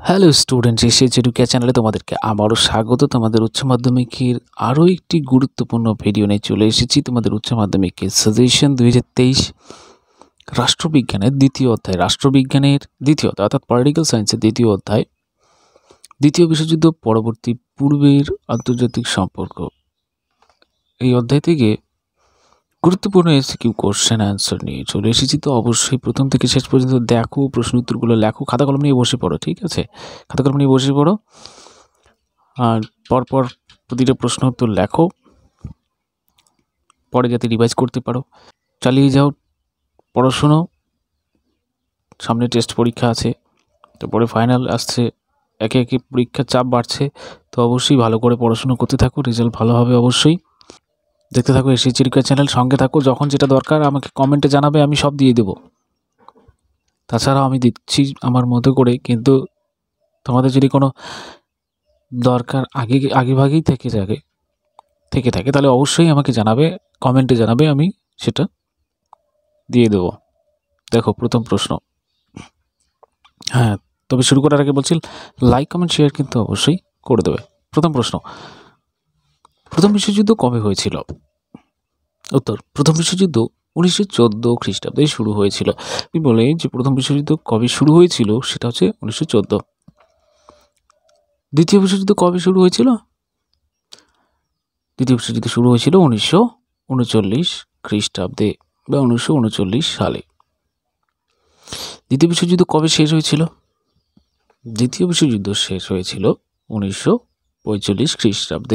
Hello students, educare চ্যানেলে তোমাদেরকে আবারও স্বাগত। তোমাদের উচ্চ মাধ্যমিকের আরও একটি গুরুত্বপূর্ণ ভিডিও নিয়ে চলে এসেছি। তোমাদের উচ্চ মাধ্যমিকের সাজেশন 2023 রাষ্ট্রবিজ্ঞানের দ্বিতীয় অধ্যায়, রাষ্ট্রবিজ্ঞানের দ্বিতীয় অধ্যায় অর্থাৎ পলিটিক্যাল সায়েন্সের দ্বিতীয় অধ্যায়, দ্বিতীয় বিশ্বযুদ্ধ পরবর্তী পূর্বের আন্তর্জাতিক সম্পর্ক। এই অধ্যায় থেকে গুরুত্বপূর্ণ এসকিউ কোশ্চেন অ্যান্সার নিয়ে চলে এসেছি। তো অবশ্যই প্রথম থেকে শেষ পর্যন্ত দেখো, প্রশ্ন উত্তরগুলো লেখো, খাতা কলম নিয়ে বসে পড়ো, ঠিক আছে? খাতা কলম নিয়ে বসে পড়ো আর পরপর প্রতিটা প্রশ্ন উত্তর লেখো, পরে যাতে রিভাইজ করতে পারো। চালিয়ে যাও পড়াশুনো, সামনে টেস্ট পরীক্ষা আছে, তারপরে ফাইনাল আসছে, একে একে পরীক্ষার চাপ বাড়ছে। তো অবশ্যই ভালো করে পড়াশুনো করতে থাকো, রেজাল্ট ভালো হবে অবশ্যই। দেখতে থাকো educare চ্যানেল, সঙ্গে থাকো। যখন যেটা দরকার আমাকে কমেন্টে জানাবে, আমি সব দিয়ে দেবো। তাছাড়াও আমি দিচ্ছি আমার মতো করে, কিন্তু তোমাদের যদি কোনো দরকার আগেভাগেই থেকে থাকে তাহলে অবশ্যই আমাকে জানাবে, কমেন্টে জানাবে, আমি সেটা দিয়ে দেবো। দেখো প্রথম প্রশ্ন, হ্যাঁ তবে শুরু করার আগে বলছি লাইক কমেন্ট শেয়ার কিন্তু অবশ্যই করে দেবে। প্রথম প্রশ্ন, প্রথম বিশ্বযুদ্ধ কবে হয়েছিল? উত্তর, প্রথম বিশ্বযুদ্ধ 1914 খ্রিস্টাব্দে শুরু হয়েছিল। আমি বলে যে প্রথম বিশ্বযুদ্ধ কবে শুরু হয়েছিল সেটা হচ্ছে 1914। দ্বিতীয় বিশ্বযুদ্ধ কবে শুরু হয়েছিল? দ্বিতীয় বিশ্বযুদ্ধ শুরু হয়েছিল 1939 খ্রিস্টাব্দে বা 1939 সালে। দ্বিতীয় বিশ্বযুদ্ধ কবে শেষ হয়েছিল? দ্বিতীয় বিশ্বযুদ্ধ শেষ হয়েছিল 1945 খ্রিস্টাব্দে।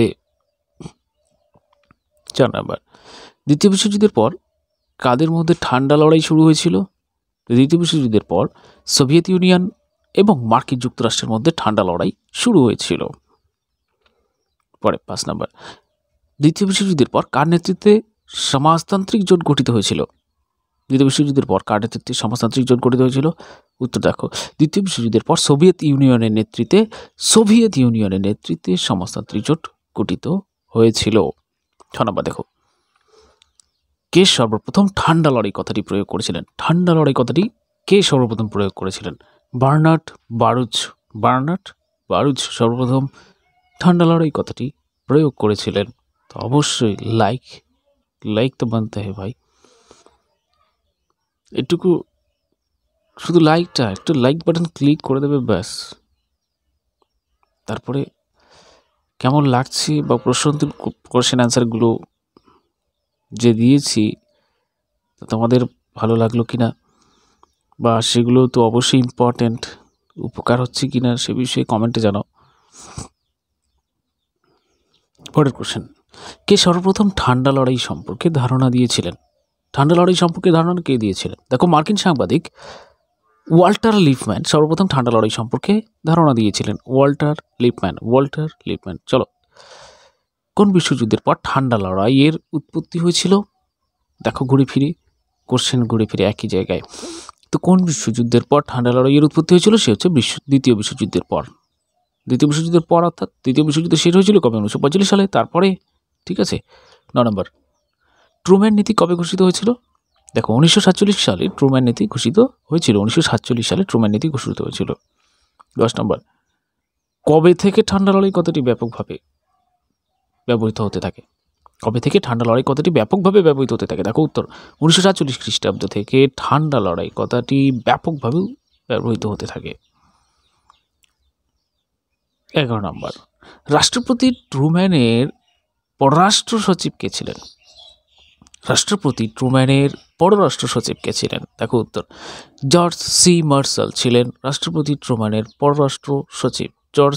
4 নম্বর, দ্বিতীয় বিশ্বযুদ্ধের পর কাদের মধ্যে ঠান্ডা লড়াই শুরু হয়েছিল? দ্বিতীয় বিশ্বযুদ্ধের পর সোভিয়েত ইউনিয়ন এবং মার্কিন যুক্তরাষ্ট্রের মধ্যে ঠান্ডা লড়াই শুরু হয়েছিল। পরে 5 নম্বর, দ্বিতীয় বিশ্বযুদ্ধের পর কার নেতৃত্বে সমাজতান্ত্রিক জোট গঠিত হয়েছিল? দ্বিতীয় বিশ্বযুদ্ধের পর কার নেতৃত্বে সমাজতান্ত্রিক জোট গঠিত হয়েছিল? উত্তর দেখো, দ্বিতীয় বিশ্বযুদ্ধের পর সোভিয়েত ইউনিয়নের নেতৃত্বে সমাজতান্ত্রিক জোট গঠিত হয়েছিল। 6 নম্বর দেখো, কে সর্বপ্রথম ঠান্ডা লড়াই কথাটি প্রয়োগ করেছিলেন? ঠান্ডা লড়াই কথাটি কে সর্বপ্রথম প্রয়োগ করেছিলেন? বার্নার্ড বারুচ সর্বপ্রথম ঠান্ডা লড়াই কথাটি প্রয়োগ করেছিলেন। তো অবশ্যই লাইক তো বানতে হয় ভাই, এটুকু শুধু একটু লাইক বাটন ক্লিক করে দেবে ব্যাস। তারপরে কেমন লাগছে বা কোশ্চেন অ্যান্সারগুলো যে দিয়েছি তোমাদের ভালো লাগলো কিনা, বা সেগুলো তো অবশ্যই ইম্পর্টেন্ট, উপকার হচ্ছে কিনা সে বিষয়ে কমেন্টে জানাও। পরের কোশ্চেন, কে সর্বপ্রথম ঠান্ডা লড়াই সম্পর্কে ধারণা দিয়েছিলেন? ঠান্ডা লড়াই সম্পর্কে ধারণা কে দিয়েছিলেন? দেখো, মার্কিন সাংবাদিক ওয়াল্টার লিপম্যান সর্বপ্রথম ঠান্ডা লড়াই সম্পর্কে ধারণা দিয়েছিলেন। Walter Lippmann. চলো, কোন বিশ্বযুদ্ধের পর ঠান্ডা লড়াইয়ের উৎপত্তি হয়েছিল? দেখো কোশ্চেন ঘুরে ফিরে একই জায়গায়। তো কোন বিশ্বযুদ্ধের পর ঠান্ডা লড়াইয়ের উৎপত্তি হয়েছিল? সে হচ্ছে দ্বিতীয় বিশ্বযুদ্ধের পর। দ্বিতীয় বিশ্বযুদ্ধের পর অর্থাৎ দ্বিতীয় বিশ্বযুদ্ধ শেষ হয়েছিল কবে? 1945 সালে, তারপরে, ঠিক আছে। 9 নম্বর, ট্রুম্যান নীতি কবে ঘোষিত হয়েছিল? দেখো, 1947 সালে ট্রুম্যান নীতি ঘোষিত হয়েছিল। 10 নম্বর, কবে থেকে ঠান্ডা লড়াই কথাটি ব্যাপকভাবে ব্যবহৃত হতে থাকে? দেখো উত্তর, 1947 খ্রিস্টাব্দ থেকে ঠান্ডা লড়াই কথাটি ব্যাপকভাবে ব্যবহৃত হতে থাকে। 11 নম্বর, রাষ্ট্রপতি ট্রুম্যানের পররাষ্ট্র সচিব কে ছিলেন? দেখো উত্তর, জর্জ সি মার্শাল ছিলেন রাষ্ট্রপতি ট্রুম্যানের পররাষ্ট্র সচিব।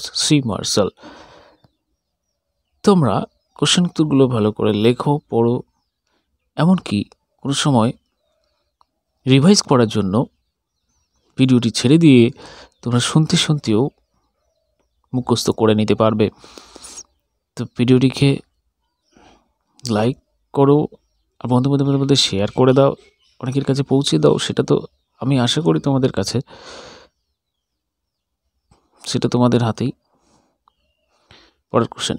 তোমরা কোশ্চেন উত্তরগুলো ভালো করে লেখো, পড়ো, এমনকি কোনো সময় রিভাইজ করার জন্য ভিডিওটি ছেড়ে দিয়ে তোমরা শুনতেও মুখস্থ করে নিতে পারবে। তো ভিডিওটিকে লাইক করো আর বন্ধুদের মধ্যে শেয়ার করে দাও, অনেকের কাছে পৌঁছে দাও। সেটা তো আমি আশা করি তোমাদের কাছে, সেটা তোমাদের হাতেই। পরের কোশ্চেন,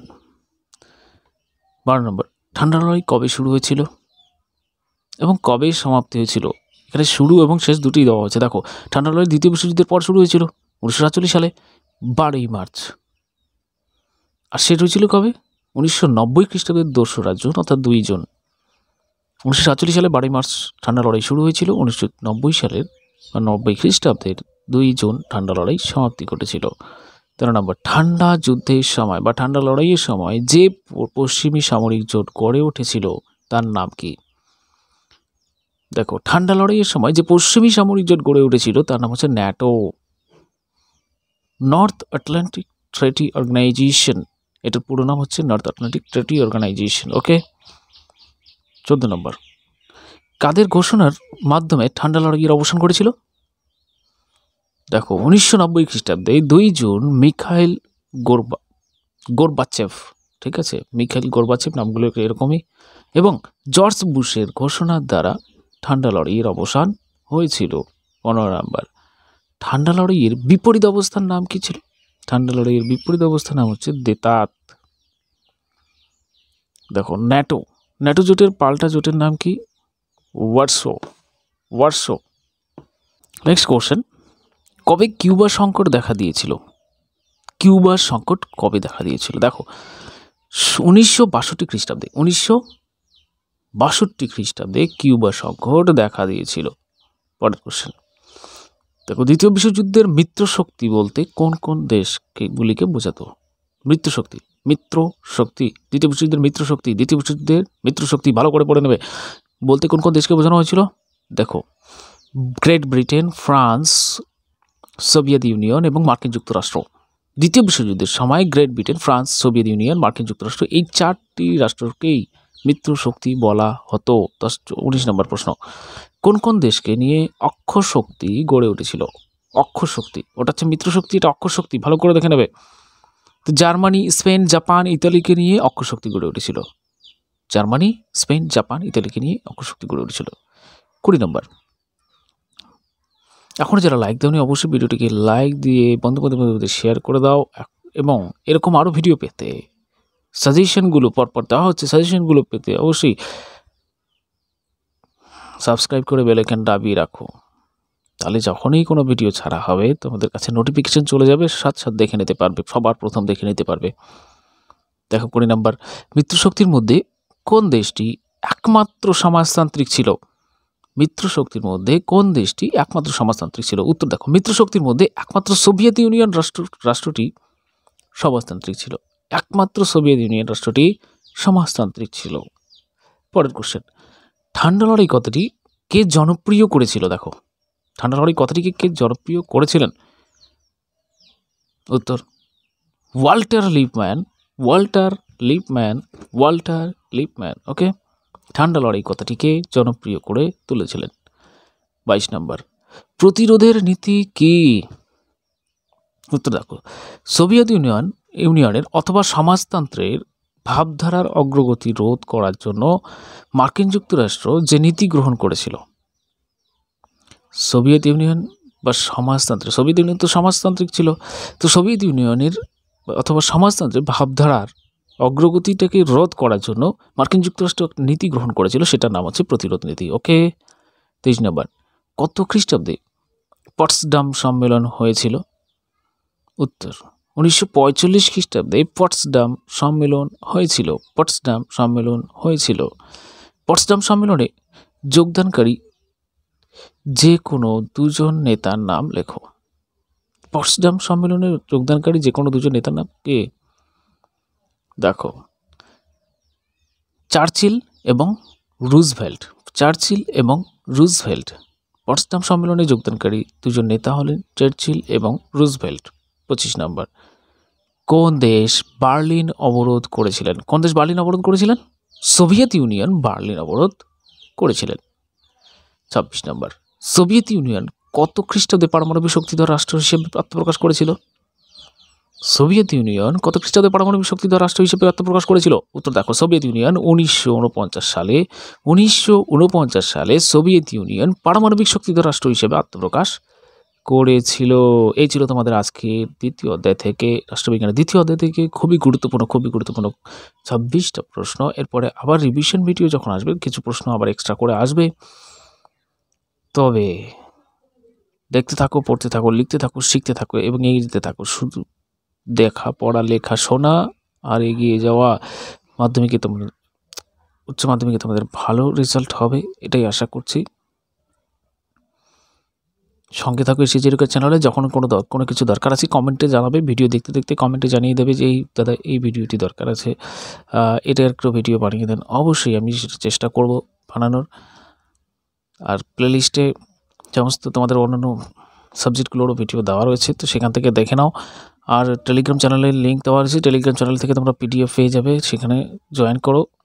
12 নম্বর, ঠান্ডা লড়াই কবে শুরু হয়েছিল এবং কবে সমাপ্তি হয়েছিল? এখানে শুরু এবং শেষ দুটোই দেওয়া হয়েছে। দেখো, ঠান্ডা লড়াই দ্বিতীয় বিশ্বযুদ্ধের পর শুরু হয়েছিল 1947 সালে, 12ই মার্চ। আর সেটা হয়েছিল কবে? 1990 খ্রিস্টাব্দের 2রা জুন, অর্থাৎ 2 জুন। 1947 সালে 12ই মার্চ ঠান্ডা লড়াই শুরু হয়েছিল। 1990 সালের বা 90 খ্রিস্টাব্দের 2 জুন ঠান্ডা লড়াই সমাপ্তি ঘটেছিল। 13 নম্বর, ঠান্ডা যুদ্ধের সময় বা ঠান্ডা লড়াইয়ের সময় যে পশ্চিমী সামরিক জোট গড়ে উঠেছিল তার নাম কি? দেখো, ঠান্ডা লড়াইয়ের সময় যে পশ্চিমী সামরিক জোট গড়ে উঠেছিল তার নাম হচ্ছে NATO, North Atlantic Treaty Organization. এটার পুরো নাম হচ্ছে North Atlantic Treaty Organization. Okay. 14 number, কাদের ঘোষণার মাধ্যমে ঠান্ডা লড়াইয়ের অবসান ঘটেছিল? দেখো, 1990 খ্রিস্টাব্দে 2 জুন মিখাইল গোরবাচেভ, ঠিক আছে, মিখাইল গোরবাচেভ, নামগুলো এরকমই, এবং জর্জ বুশের ঘোষণার দ্বারা ঠান্ডা লড়াইয়ের অবসান হয়েছিল। 15 নম্বর, ঠান্ডা লড়াইয়ের বিপরীত অবস্থার নাম কি ছিল? ঠান্ডা লড়াইয়ের বিপরীত অবস্থার নাম হচ্ছে দেতাত। দেখো, ন্যাটো জোটের পাল্টা জোটের নাম কি? ওয়ারশো। নেক্সট কোশ্চেন, কবে কিউবা সংকট দেখা দিয়েছিল? কিউবা সংকট কবে দেখা দিয়েছিল? দেখো, 1962 খ্রিস্টাব্দে। 1962 খ্রিস্টাব্দে কিউবা সংকট দেখা দিয়েছিল। পরের কোশ্চেন, দেখো, দ্বিতীয় বিশ্বযুদ্ধের মিত্র শক্তি বলতে কোন কোন দেশগুলিকে বোঝাতো? মিত্র শক্তি, দ্বিতীয় বিশ্বযুদ্ধের মিত্র শক্তি ভালো করে পড়ে নেবে, বলতে কোন কোন দেশকে বোঝানো হয়েছিল? দেখো, Great Britain, France, Soviet Union এবং মার্কিন যুক্তরাষ্ট্র। দ্বিতীয় বিশ্বযুদ্ধের সময় Great Britain, France, Soviet Union, মার্কিন যুক্তরাষ্ট্র, এই 4টি রাষ্ট্রকেই মিত্র শক্তি বলা হতো। 19 নম্বর প্রশ্ন, কোন কোন দেশকে নিয়ে অক্ষ শক্তি গড়ে উঠেছিল? অক্ষ শক্তি, ওটা হচ্ছে মিত্র শক্তি, এটা অক্ষ শক্তি, ভালো করে দেখে নেবে। তো জার্মানি, স্পেন, জাপান, ইতালিকে নিয়ে অক্ষ শক্তি গড়ে উঠেছিল। জার্মানি, স্পেন, জাপান, ইতালিকে নিয়ে অক্ষ শক্তি গড়ে উঠেছিল। 20 নম্বর, এখন যারা লাইক দাওনি অবশ্যই ভিডিওটিকে লাইক দিয়ে বন্ধু-বান্ধবদের শেয়ার করে দাও, এবং এরকম আরও ভিডিও পেতে সাজেশনগুলো পরপর দেওয়া হচ্ছে, সাজেশনগুলো পেতে অবশ্যই সাবস্ক্রাইব করে বেল আইকন দাবিয়ে রাখো। তাহলে যখনই কোনো ভিডিও ছাড়া হবে তোমাদের কাছে নোটিফিকেশন চলে যাবে, সাথে দেখে নিতে পারবে, সবার প্রথম দেখে নিতে পারবে। দেখো, 20 নম্বর, মিত্রশক্তির মধ্যে কোন দেশটি একমাত্র সমাজতান্ত্রিক ছিল? মিত্রশক্তির মধ্যে কোন দেশটি একমাত্র সমাজতান্ত্রিক ছিল? উত্তর দেখো, মিত্রশক্তির মধ্যে একমাত্র সোভিয়েত ইউনিয়ন রাষ্ট্রটি সমাজতান্ত্রিক ছিল। একমাত্র সোভিয়েত ইউনিয়ন রাষ্ট্রটি সমাজতান্ত্রিক ছিল। পরের কোশ্চেন, ঠান্ডা লড়াই কথাটি কে জনপ্রিয় করেছিল? দেখো, ঠান্ডা লড়াই কথাটিকে কে জনপ্রিয় করেছিলেন? উত্তর ওয়াল্টার লিপম্যান। ওকে। ঠান্ডা লড়াই কথাটিকে জনপ্রিয় করে তুলেছিলেন। 22 নম্বর, প্রতিরোধের নীতি কি? উত্তর দেখো, সোভিয়েত ইউনিয়নের অথবা সমাজতন্ত্রের ভাবধারার অগ্রগতি রোধ করার জন্য মার্কিন যুক্তরাষ্ট্র যে নীতি গ্রহণ করেছিল। সোভিয়েত ইউনিয়ন বা সোভিয়েত ইউনিয়ন তো সমাজতান্ত্রিক ছিল, তো সোভিয়েত ইউনিয়নের অথবা সমাজতন্ত্রের ভাবধারার অগ্রগতিটাকে রোধ করার জন্য মার্কিন যুক্তরাষ্ট্র নীতি গ্রহণ করেছিল, সেটার নাম হচ্ছে প্রতিরোধ নীতি। ওকে। 23 নম্বর, কত খ্রিস্টাব্দে পটসডাম সম্মেলন হয়েছিল? উত্তর 1945 খ্রিস্টাব্দে পটসডাম সম্মেলন হয়েছিল। পটসডাম সম্মেলনে যোগদানকারী যে কোনো দুজন নেতার নাম লেখো। পটসডাম সম্মেলনে যোগদানকারী যে কোনো দুজন নেতার নাম কে? দেখো, চার্চিল এবং রুজভেল্ট। পটসডাম সম্মেলনে যোগদানকারী দুজন নেতা হলেন চার্চিল এবং রুজভেল্ট। 25 নম্বর, কোন দেশ বার্লিন অবরোধ করেছিলেন? সোভিয়েত ইউনিয়ন বার্লিন অবরোধ করেছিলেন। 26 নম্বর, সোভিয়েত ইউনিয়ন কত খ্রিস্টাব্দে পারমাণবিক শক্তিধর রাষ্ট্র হিসেবে আত্মপ্রকাশ করেছিল? উত্তর দেখো, সোভিয়েত ইউনিয়ন 1949 সালে সোভিয়েত ইউনিয়ন পারমাণবিক শক্তিধর রাষ্ট্র হিসেবে আত্মপ্রকাশ করেছিল। এই ছিল তোমাদের আজকের দ্বিতীয় অধ্যায় থেকে, রাষ্ট্রবিজ্ঞানের দ্বিতীয় অধ্যায় থেকে খুবই গুরুত্বপূর্ণ 26টা প্রশ্ন। এরপরে আবার রিভিশন ভিডিও যখন আসবে কিছু প্রশ্ন আবার এক্সট্রা করে আসবে। তবে দেখতে থাকো, পড়তে থাকো, লিখতে থাকো, শিখতে থাকো এবং এগিয়ে যেতে থাকো। শুধু দেখা, পড়া, লেখা, শোনা আর এগিয়ে যাওয়া। মাধ্যমিকে তোমাদের, উচ্চ মাধ্যমিকে তোমাদের ভালো রেজাল্ট হবে, এটাই আশা করছি। সঙ্গে থাকো এসে যেরকম চ্যানেলে। যখন কোনো কিছু দরকার আছে কমেন্টে জানাবে, ভিডিও দেখতে দেখতে কমেন্টে জানিয়ে দেবে যে এই দাদা এই ভিডিওটি দরকার আছে, এটার একটু ভিডিও বানিয়ে দেন। অবশ্যই আমি সেটা চেষ্টা করব বানানোর। আর প্লেলিস্টে সমস্ত তোমাদের অন্যান্য সাবজেক্টগুলোরও ভিডিও দেওয়া রয়েছে, তো সেখান থেকে দেখে নাও। আর টেলিগ্রাম চ্যানেলের লিঙ্ক দেওয়া রয়েছে, টেলিগ্রাম চ্যানেল থেকে তোমরা পিডিএফ পেয়ে যাবে, সেখানে জয়েন করো।